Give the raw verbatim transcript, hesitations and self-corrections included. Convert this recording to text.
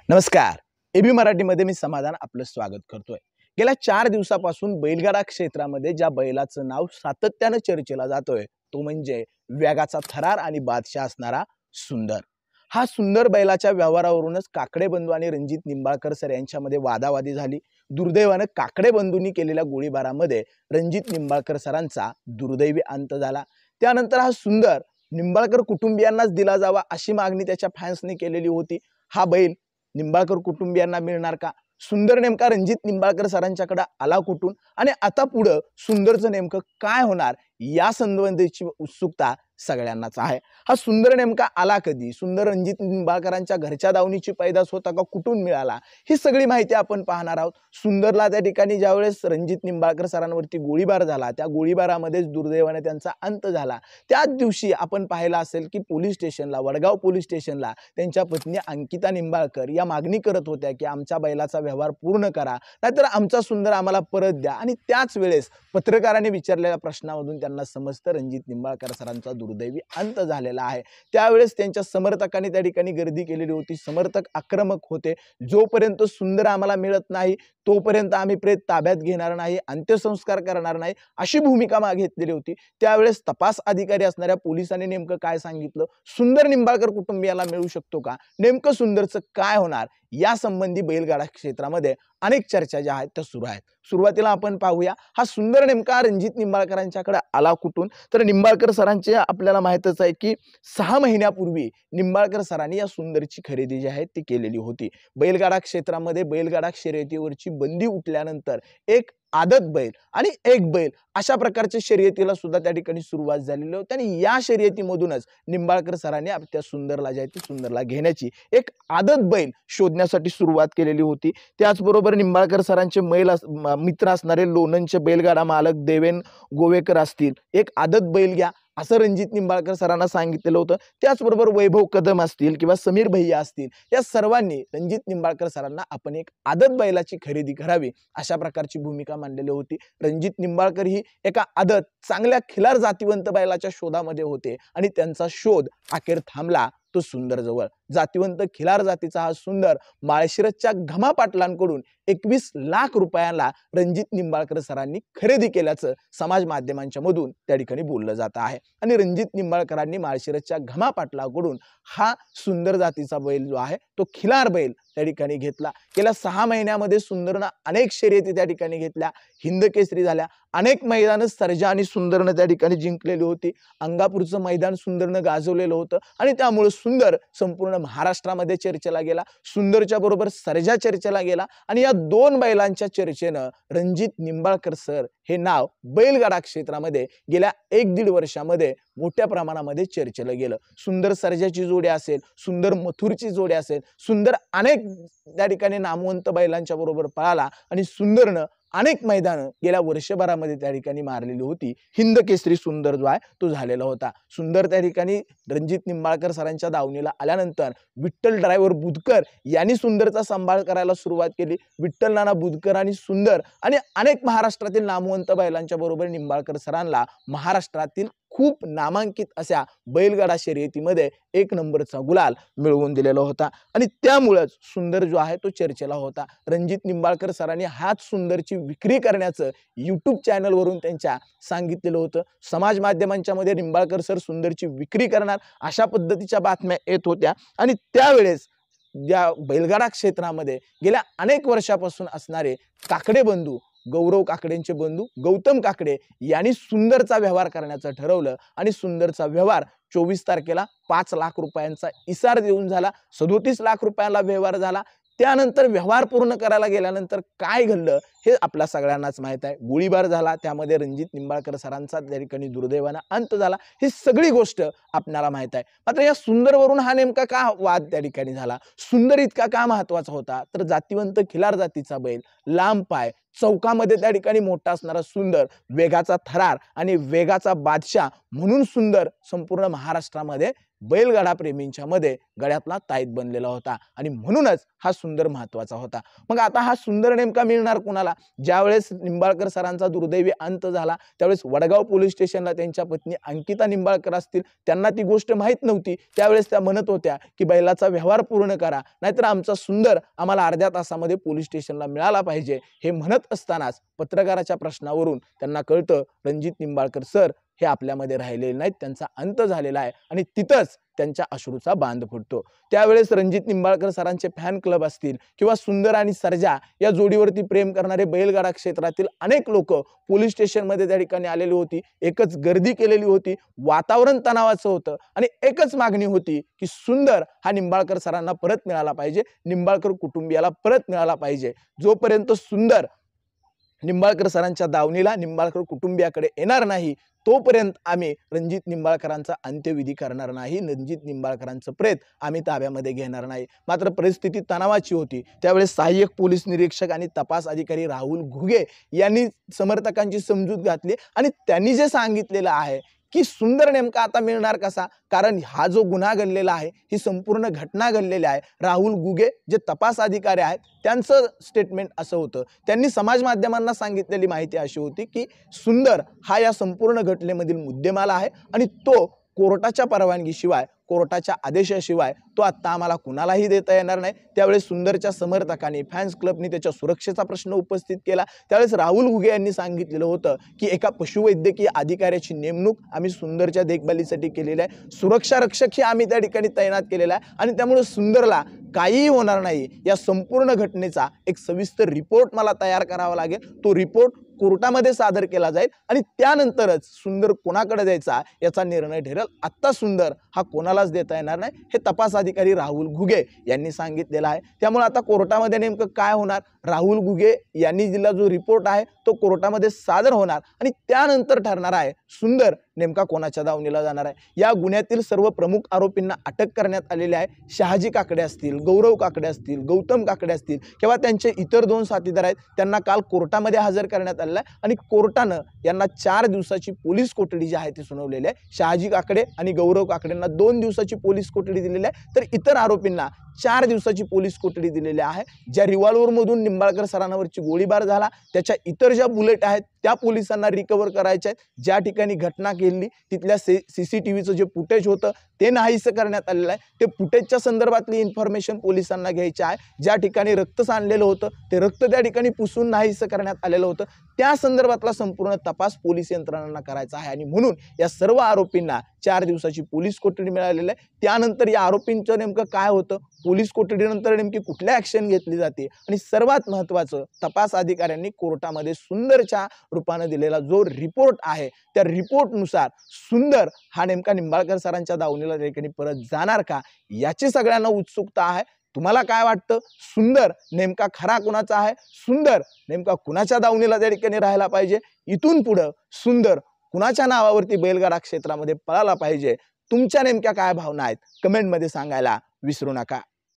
नमस्कार. एबी मराठीमध्ये मी समाधान आपलं स्वागत करतोय. गेल्या चार दिवसापासून बैलगाडा क्षेत्रामध्ये ज्या बैलाचं नाव सातत्याने चर्चेला जातोय तो म्हणजे वेगाचा थरार आणि बादशाह असणारा सुंदर. हा सुंदर बैलाच्या व्यवहारावरूनच काकडे बंधू आणि रणजित निंबाळकर सर यांच्यामध्ये वादावादी झाली. दुर्दैवाने काकडे बंधूंनी केलेल्या गोळीबारामध्ये रणजित निंबाळकर सरांचा दुर्दैवी अंत झाला. त्यानंतर हा सुंदर निंबाळकर कुटुंबियांनाच दिला जावा अशी मागणी त्याच्या फॅन्सने केलेली होती. हा बैल निंबाळकर कुटुंबियांना मिळणार का? सुंदर नेमका रणजित निंबाळकर सरांच्याकडे आला कुठून आणि आता पुढे सुंदरचं नेमकं काय होणार या संबंधीची उत्सुकता सगळ्यांनाच आहे. हा सुंदर नेमका आला कधी? सुंदर रणजित निंबाळकरांच्या घरच्या दावणीची पैदास होता का? कुठून मिळाला? ही सगळी माहिती आपण पाहणार आहोत. सुंदरला त्या ठिकाणी ज्यावेळेस रणजित निंबाळकर सरांवरती गोळीबार झाला त्या गोळीबारामध्येच दुर्दैवाने त्यांचा अंत झाला. त्याच दिवशी आपण पाहिलं असेल की पोलीस स्टेशनला वडगाव पोलीस स्टेशनला त्यांच्या पत्नी अंकिता निंबाळकर या मागणी करत होत्या की आमच्या बैलाचा व्यवहार पूर्ण करा नाहीतर आमचा सुंदर आम्हाला परत द्या. आणि त्याच वेळेस पत्रकारांनी विचारलेल्या प्रश्नामधून त्यांना समजतं रणजित निंबाळकर सरांचा दुर्दैवी अंत झालेला आहे. त्यावेळेस त्यांच्या समर्थकांनी त्या ठिकाणी गर्दी केलेली होती. समर्थक आक्रमक होते. जोपर्यंत सुंदर आम्हाला मिळत नाही तोपर्यंत आम्ही प्रेत ताब्यात घेणार नाही, अंत्यसंस्कार करणार नाही अशी भूमिका मागे घेतलेली होती. त्यावेळेस तपास अधिकारी असणाऱ्या पोलिसांनी नेमकं काय सांगितलं? सुंदर निंबाळकर कुटुंबियाला मिळू शकतो का? नेमकं सुंदरचं काय होणार या संबंधी बैलगाडा क्षेत्रामध्ये अनेक चर्चा ज्या आहेत त्या सुरू आहेत. सुरुवातीला आपण पाहूया हा सुंदर नेमका रणजित निंबाळकरांच्याकडे आला कुठून? तर निंबाळकर सरांचे आपल्याला माहितच आहे की सहा महिन्यापूर्वी निंबाळकर सरांनी या सुंदरची खरेदी जी आहे ती केलेली होती. बैलगाडा क्षेत्रामध्ये बैलगाडा शर्यतीवरची बंदी उठल्यानंतर एक आदत बैल आणि एक बैल अशा प्रकारच्या शर्यतीला सुद्धा त्या ठिकाणी सुरुवात झालेली होती आणि या शर्यतीमधूनच निंबाळकर सरांनी त्या सुंदरला जे आहे ती सुंदरला घेण्याची एक आदत बैल शोधण्यासाठी सुरुवात केलेली होती. त्याचबरोबर निंबाळकर सरांचे मैल मित्र असणारे लोणंदचे बैलगाडा मालक देवेन गोवेकर असतील, एक आदत बैल घ्या असं रणजित निंबाळकर सरांना सांगितलेलं होतं. त्याचबरोबर वैभव कदम असतील किंवा समीर भैया असतील या सर्वांनी रणजित निंबाळकर सरांना आपण एक आदत बैलाची खरेदी करावी अशा प्रकारची भूमिका मांडलेली होती. रणजित निंबाळकर ही एका आदत चांगल्या खिलार जातीवंत बैलाच्या शोधामध्ये होते आणि त्यांचा शोध अखेर थांबला तो सुंदर जवळ. जातीवंत खिलार जातीचा हा सुंदर माळशिरसच्या घमा पाटलांकडून एकवीस लाख रुपयांना रणजित निंबाळकर सरांनी खरेदी केल्याचं समाज माध्यमांच्या मधून त्या ठिकाणी बोललं जात आहे. आणि रणजित निंबाळकरांनी माळशिरसच्या घमा पाटलाकडून हा सुंदर जातीचा बैल जो आहे तो खिलार बैल त्या ठिकाणी घेतला. गेल्या सहा महिन्यामध्ये सुंदरनं अनेक शर्यती त्या ठिकाणी घेतल्या, हिंद केसरी झाल्या, अनेक मैदान सर्जा आणि सुंदरनं त्या ठिकाणी जिंकलेली होती. अंगापूरचं मैदान सुंदरनं गाजवलेलं होतं आणि त्यामुळे सुंदर संपूर्ण महाराष्ट्रामध्ये चर्चेला गेला. सुंदरच्या बरोबर सर्जा चर्चेला गेला आणि या दोन बैलांच्या चर्चेनं रणजित निंबाळकर सर हे नाव बैलगाडा क्षेत्रामध्ये गेल्या एक दीड वर्षामध्ये मोठ्या प्रमाणामध्ये चर्चेला गेलं. सुंदर सर्जाची जोडी असेल, सुंदर मथुरची जोडी असेल, सुंदर अनेक त्या ठिकाणी नामवंत बैलांच्या बरोबर पळाला आणि सुंदरनं अनेक मैदानं गेल्या वर्षभरामध्ये त्या ठिकाणी मारलेली होती. हिंद केसरी सुंदर जो आहे तो झालेला होता. सुंदर त्या ठिकाणी रणजित निंबाळकर सरांच्या दावणीला आल्यानंतर विठ्ठल ड्रायव्हर बुधकर यांनी सुंदरचा सांभाळ करायला सुरुवात केली. विठ्ठल नाना बुधकर आणि सुंदर आणि अनेक महाराष्ट्रातील नामवंत बैलांच्या बरोबर निंबाळकर सरांना महाराष्ट्रातील खूप नामांकित अशा बैलगाडा शर्यतीमध्ये एक नंबरचा गुलाल मिळवून दिलेला होता आणि त्यामुळेच सुंदर जो आहे तो चर्चेला होता. रणजित निंबाळकर सरांनी हाच सुंदरची विक्री करण्याचं यूट्यूब चॅनलवरून त्यांच्या सांगितलेलं होतं. समाज माध्यमांच्या मध्ये निंबाळकर सर सुंदरची विक्री करणार अशा पद्धतीच्या बातम्या येत होत्या आणि त्यावेळेस या बैलगाडा क्षेत्रामध्ये गेल्या अनेक वर्षापासून असणारे काकडे बंधू गौरव काकडेंचे बंधू गौतम काकडे यांनी सुंदरचा व्यवहार करण्याचं ठरवलं आणि सुंदरचा व्यवहार चोवीस तारखेला पाच लाख रुपयांचा इसार देऊन झाला. सदोतीस लाख रुपयाला व्यवहार झाला. त्यानंतर व्यवहार पूर्ण करायला गेल्यानंतर काय घडलं हे आपल्या सगळ्यांनाच माहित आहे. गोळीबार झाला, त्यामध्ये रणजित निंबाळकर सरांचा त्या ठिकाणी दुर्दैवाने अंत झाला. ही सगळी गोष्ट आपल्याला माहित आहे. मात्र या सुंदरवरून हा नेमका का वाद त्या ठिकाणी झाला? सुंदर इतका का महत्वाचा होता? तर जातीवंत खिलार जातीचा बैल, लांब पाय, चौकामध्ये त्या ठिकाणी मोठा असणारा सुंदर, वेगाचा थरार आणि वेगाचा बादशाह म्हणून सुंदर संपूर्ण महाराष्ट्रामध्ये बैलगाडा प्रेमींच्या मध्ये गळ्यातला ताईत बनलेला होता आणि म्हणूनच हा सुंदर महत्त्वाचा होता। मग आता हा सुंदर नेमका मिळणार कुणाला? ज्यावेळेस निंबाळकर सरांचा दुर्दैवी अंत झाला त्यावेळेस वडगाव पोलीस स्टेशनला त्यांच्या पत्नी अंकिता निंबाळकर असतील, त्यांना ती गोष्ट माहीत नव्हती। त्यावेळेस त्या म्हणत होत्या की बैलाचा व्यवहार पूर्ण करा, नाहीतर आमचा सुंदर आम्हाला अर्ध्या तासामध्ये पोलीस स्टेशनला मिळाला पाहिजे। हे म्हणत असतानाच पत्रकाराच्या प्रश्नावरून त्यांना कळतं रणजित निंबाळकर सर हे आपल्यामध्ये राहिलेले नाहीत, त्यांचा अंत झालेला आहे आणि तिथंच त्यांच्या अश्रूचा बांध फुटतो। त्यावेळेस रणजित निंबाळकर सरांचे फॅन क्लब असतील किंवा सुंदर आणि सर्जा या जोडीवरती प्रेम करणारे बैलगाडा क्षेत्रातील अनेक लोक पोलीस स्टेशनमध्ये त्या ठिकाणी आलेली होती। एकच गर्दी केलेली होती, वातावरण तणावाचं होतं आणि एकच मागणी होती की सुंदर हा निंबाळकर सरांना परत मिळाला पाहिजे, निंबाळकर कुटुंबियाला परत मिळाला पाहिजे। जोपर्यंत सुंदर निंबाळकर सरांच्या दावणीला निंबाळकर कुटुंबियाकडे येणार नाही तोपर्यंत आम्ही रणजित निंबाळकरांचा अंत्यविधी करणार नाही, रणजित निंबाळकरांचं प्रेत आम्ही ताब्यामध्ये घेणार नाही। मात्र परिस्थिती तणावाची होती। त्यावेळेस सहाय्यक पोलीस निरीक्षक आणि तपास अधिकारी राहुल घुगे यांनी समर्थकांची समजूत घातली आणि त्यांनी जे सांगितलेलं आहे की सुंदर नेमका आता मिळणार कसा, कारण हा जो गुन्हा घडलेला आहे ही संपूर्ण घटना घडलेली आहे। राहुल घुगे जे तपास अधिकारी आहेत त्यांचं स्टेटमेंट असं होतं, त्यांनी समाज माध्यमांना सांगितलेली माहिती अशी होती की सुंदर हा या संपूर्ण घटनेमधील मुद्देमाल आहे आणि तो कोर्टाच्या परवानगीशिवाय, कोर्टाच्या आदेशाशिवाय तो आता आम्हाला कुणालाही देता येणार नाही। त्यावेळेस सुंदरच्या समर्थकांनी, फॅन्स क्लबनी त्याच्या सुरक्षेचा प्रश्न उपस्थित केला। त्यावेळेस राहुल घुगे यांनी सांगितलेलं होतं की एका पशुवैद्यकीय अधिकाऱ्याची नेमणूक आम्ही सुंदरच्या देखभालीसाठी केलेली आहे, सुरक्षा रक्षक ही आम्ही त्या ठिकाणी तैनात केलेला आहे आणि त्यामुळे सुंदरला काहीही होणार नाही। या संपूर्ण घटनेचा एक सविस्तर रिपोर्ट मला तयार करावा लागेल, तो रिपोर्ट कोर्टामध्ये सादर केला जाईल आणि त्यानंतरच सुंदर कोणाकडे द्यायचा याचा निर्णय ठरेल। आत्ता सुंदर हा कोणालाच देता येणार नाही हे तपास अधिकारी राहुल घुगे यांनी सांगितलेलं आहे। त्यामुळे आता कोर्टामध्ये नेमकं काय होणार, राहुल घुगे यांनी दिलेला जो रिपोर्ट आहे तो कोर्टामध्ये सादर होणार आणि त्यानंतर ठरणार आहे सुंदर नेमका कोणाच्या दावणीला जाणार आहे। या गुन्ह्यातील सर्व प्रमुख आरोपींना अटक करण्यात आलेली आहे। शहाजी काकडे असतील, गौरव काकडे असतील, गौतम काकडे असतील किंवा त्यांचे इतर दोन साथीदार आहेत त्यांना काल कोर्टामध्ये हजर करण्यात आलेलं आहे आणि कोर्टानं यांना चार दिवसाची पोलीस कोठडी जी आहे ती सुनावलेली आहे। शहाजी काकडे आणि गौरव काकडेंना दोन दिवसाची पोलीस कोठडी दिलेली आहे तर इतर आरोपींना चार दिवसाची पोलीस कोठडी दिलेली आहे। ज्या रिव्हॉल्वर मधून निंबाळकर सरांवरची गोळीबार झाला त्याच्या इतर ज्या बुलेट आहेत त्या पोलिसांना रिकव्हर करायचे आहेत। ज्या ठिकाणी घटना केली तिथल्या सीसीटीव्हीचं जे फुटेज होतं ते नाहीसं करण्यात आलेलं आहे। ते फुटेजच्या संदर्भातली इन्फॉर्मेशन पोलिसांना घ्यायची आहे। ज्या ठिकाणी रक्त सांडलेलं होतं ते रक्त त्या ठिकाणी पुसून नाहीसं करण्यात आलेलं होतं त्या संदर्भातला संपूर्ण तपास पोलीस यंत्रणांना करायचा आहे आणि म्हणून या सर्व आरोपींना चार दिवसाची पोलीस कोठडी मिळालेली आहे। त्यानंतर या आरोपींचं नेमकं काय होतं, पोलीस कोठडीनंतर नेमकी कुठल्या ॲक्शन घेतली जाते आणि सर्वात महत्त्वाचं तपास अधिकाऱ्यांनी कोर्टामध्ये सुंदरच्या रूपाने दिलेला जो रिपोर्ट आहे त्या रिपोर्टनुसार सुंदर हा नेमका निंबाळकर सरांच्या दावणीला ठिकाणी परत जाणार का याची सगळ्यांना उत्सुकता आहे। तुम्हाला काय वाटतं, सुंदर नेमका खरा कुणाचा आहे, सुंदर नेमका कुणाच्या दावणीला त्या ठिकाणी राहायला पाहिजे, इथून पुढे सुंदर कुणाच्या नावावरती बैलगाडा क्षेत्रामध्ये पळाला पाहिजे, तुमच्या नेमक्या काय भावना आहेत कमेंटमध्ये सांगायला विसरू नका।